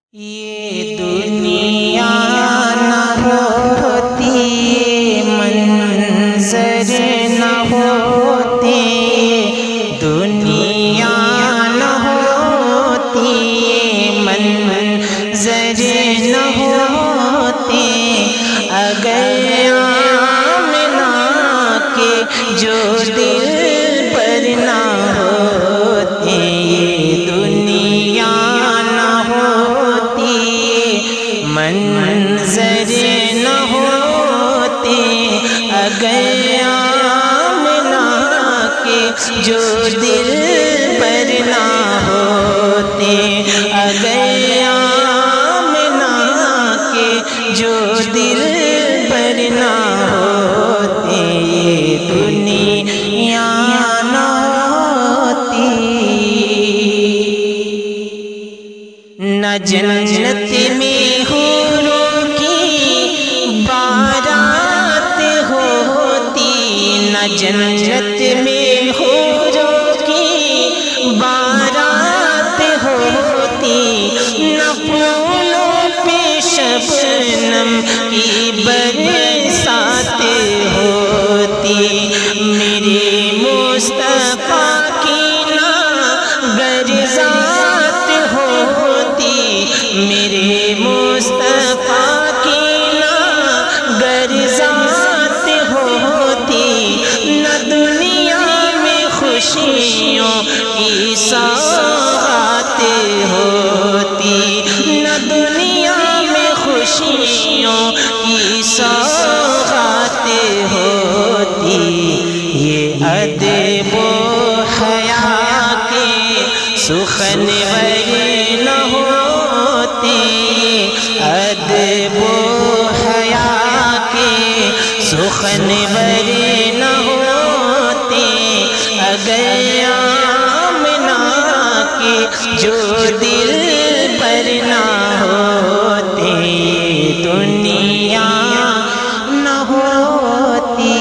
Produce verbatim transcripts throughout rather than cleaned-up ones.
یہ دنیا نہ ہوتی، منظر نہ ہوتے، دنیا نہ ہوتی، منظر نہ ہوتے، اگر آمنہ کے جو دل پر نہ ہوتے، یہ دنیا منظر نہ ہوتے، اگر آمنہ کے جو دل پر نہ ہوتے، اگر آمنہ کے جو دل پر نہ ہوتے، یہ دنیا نہ ہوتی۔ نہ جنت میں حوروں کی بارات ہوتی، نہ جنت میں حوروں کی بارات ہوتی، نہ پھولوں پہ شبنم کی برسات ہوتی، میرے مصطفیٰ کی نہ برسات ہوتی، میرے مصطفیٰ کی نہ برسات ہوتی، نہ دنیا میں خوشیوں کی سوغات ہوتی، نہ دنیا میں خوشیوں کی سوغات ہوتی، یہ ادب و حیا کے سخنور نہ ہوتے، ادب و حیا کے سخنور نہ ہوتے، اگر آمنہ کے جو دل پر نہ ہوتے، دنیا نہ ہوتی۔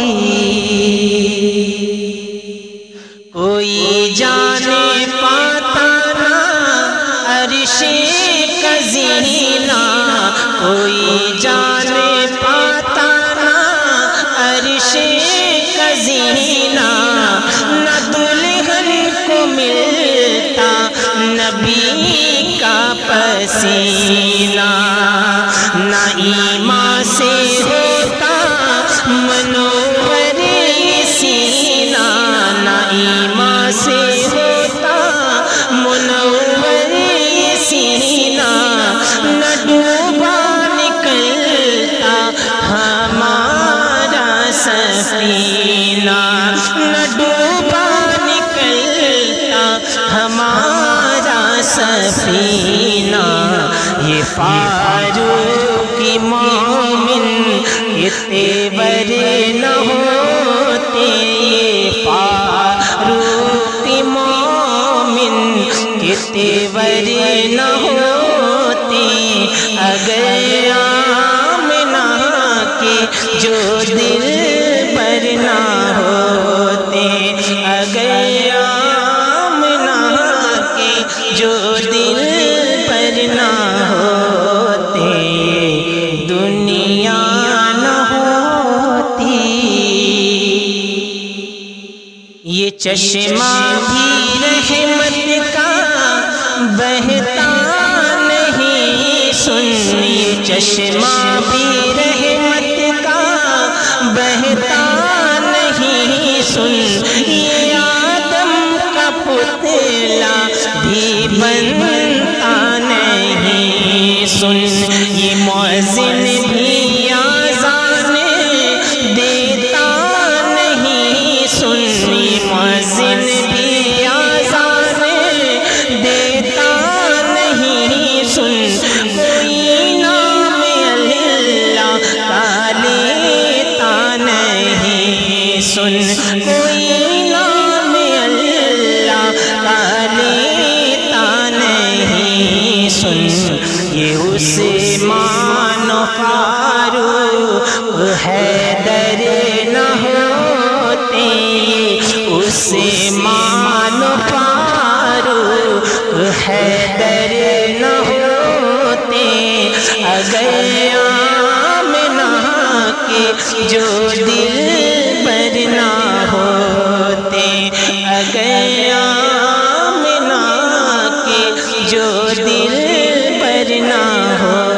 کوئی جانے پاتا نہ عرش کا زینہ، کوئی جانے پاتا نہ عرش کا زینہ، نہ دلہن کو ملتا نبی کا پسینہ، نہ ایمان سے ہوتا منور سینہ، نہ ایمان سے ہوتا منور سینہ، نہ ڈوبا نکلتا ہمارا سفینہ، نہ ڈوبا نکلتا ہمارا سفینہ، یہ فاروق مومن کے تیور نہ ہوتے، یہ فاروق مومن کے تیور نہ ہوتے، اگر آمنہ کے جو دل پر نہ ہوتے، اگر آمنہ کے جو دل پر نہ ہوتے، دنیا نہ ہوتی۔ یہ چشمہ بھی رحمت کا بہتا نہیں سن، یہ چشمہ بھی رحمت کا بہتا نہیں سن، یہ آدم کا پتلا بھی بنتا نہیں سن، یہ مؤذن بھی آذان دیتا نہیں سن، یہ مؤذن بھی آذان دیتا نہیں سن، کوئی نام اللہ کا لیتا نہیں سن، کوئی نام اللہ کا لیتا نہیں سن، یہ عثمان فاروق حیدر نہ ہوتے، عثمان فاروق حیدر نہ ہوتے، اگر آمنہ کے جو دل بر نہ ہوتے، اگر آمنہ کے جو دل بر نہ ہوتے،